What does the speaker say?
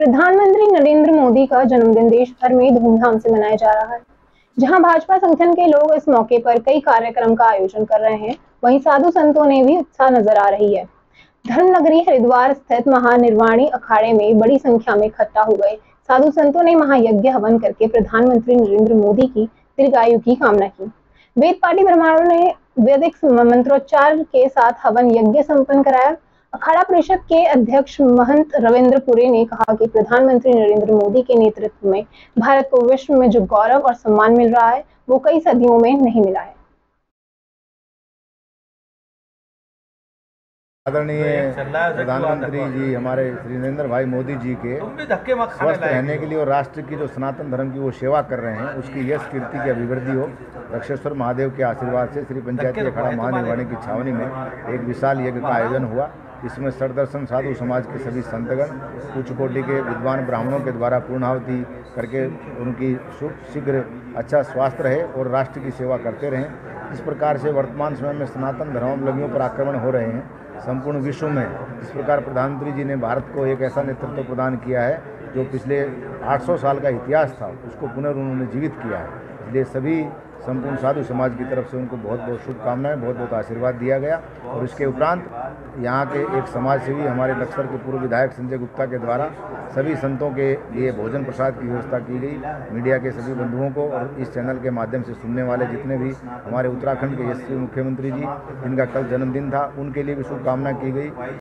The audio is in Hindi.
प्रधानमंत्री नरेंद्र मोदी का जन्मदिन देश भर में धूमधाम से मनाया जा रहा है। जहां भाजपा संगठन के लोग इस मौके पर कई कार्यक्रम का आयोजन कर रहे हैं, वहीं साधु संतों ने भी उत्साह नजर आ रही है। धर्म नगरी हरिद्वार स्थित महानिर्वाणी अखाड़े में बड़ी संख्या में इकट्ठा हो गए साधु संतों ने महायज्ञ हवन करके प्रधानमंत्री नरेंद्र मोदी की दीर्घायु की कामना की। वेद पाठी ब्राह्मणों ने वैदिक मंत्रोच्चार के साथ हवन यज्ञ संपन्न कराया। अखाड़ा परिषद के अध्यक्ष महंत रविंद्र पुरी ने कहा कि प्रधानमंत्री नरेंद्र मोदी के नेतृत्व में भारत को विश्व में जो गौरव और सम्मान मिल रहा है, वो कई सदियों में नहीं मिला है। आदरणीय प्रधानमंत्री जी हमारे श्री नरेंद्र भाई मोदी जी के स्वस्थ रहने के लिए और राष्ट्र की जो सनातन धर्म की वो सेवा कर रहे हैं, उसकी यश कीर्ति की अभिवृद्धि हो। रक्षेश्वर महादेव के आशीर्वाद से श्री पंचायती अखाड़ा महानिर्वाणी की छावनी में एक विशाल यज्ञ का आयोजन हुआ। इसमें सरदर्शन साधु समाज के सभी संतगण, उच्च कोटि के विद्वान ब्राह्मणों के द्वारा पूर्णाहुति करके उनकी शीघ्र अच्छा स्वास्थ्य रहे और राष्ट्र की सेवा करते रहें। इस प्रकार से वर्तमान समय में सनातन धर्मावलंबियों पर आक्रमण हो रहे हैं संपूर्ण विश्व में। इस प्रकार प्रधानमंत्री जी ने भारत को एक ऐसा नेतृत्व प्रदान किया है जो पिछले 800 साल का इतिहास था, उसको पुनर्उन्होंने जीवित किया है। इसलिए सभी संपूर्ण साधु समाज की तरफ से उनको बहुत बहुत शुभकामनाएं, बहुत बहुत आशीर्वाद दिया गया। और इसके उपरांत यहाँ के एक समाज सेवी हमारे लक्सर के पूर्व विधायक संजय गुप्ता के द्वारा सभी संतों के लिए भोजन प्रसाद की व्यवस्था की गई। मीडिया के सभी बंधुओं को और इस चैनल के माध्यम से सुनने वाले जितने भी हमारे उत्तराखंड के यशस्वी मुख्यमंत्री जी जिनका कल जन्मदिन था, उनके लिए भी शुभकामना की गई।